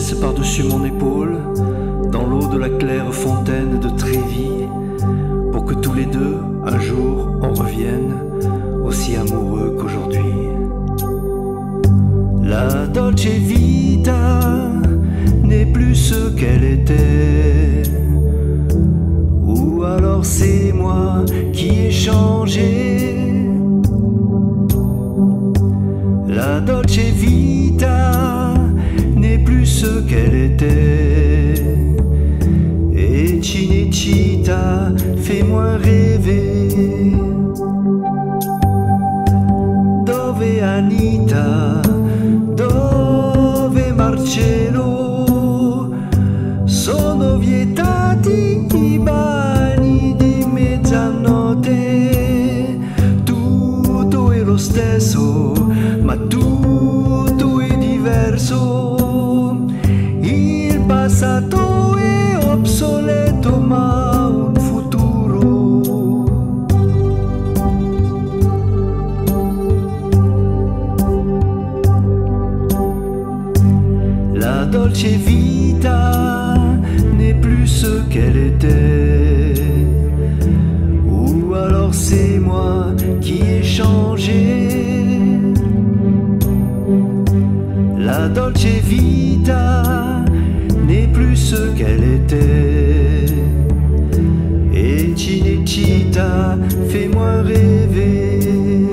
laisse par-dessus mon épaule, dans l'eau de la claire fontaine de Trévis, pour que tous les deux, un jour, on revienne, aussi amoureux qu'aujourd'hui. La Dolce Vita n'est plus ce qu'elle était, ou alors c'est moi qui ai changé. La Dolce Vita n'est plus ce qu'elle était, et Cinecittà fait moins rêver. Dove Anita, dove Marcello, sono vietati i bagni di mezzanotte. Tutto è lo stesso, ma tutto è diverso. Il passato è obsoleto, ma un futuro. La dolce vita n'est plus ce qu'elle était, ou alors c'est moi qui ai changé. La dolce vita n'est plus ce qu'elle était, et Cinecittà fait moins rêver.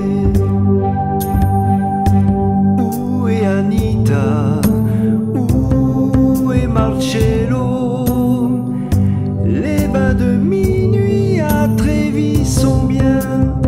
Où est Anita? Où est Marcello? Les bains de minuit à Trévis sont bien.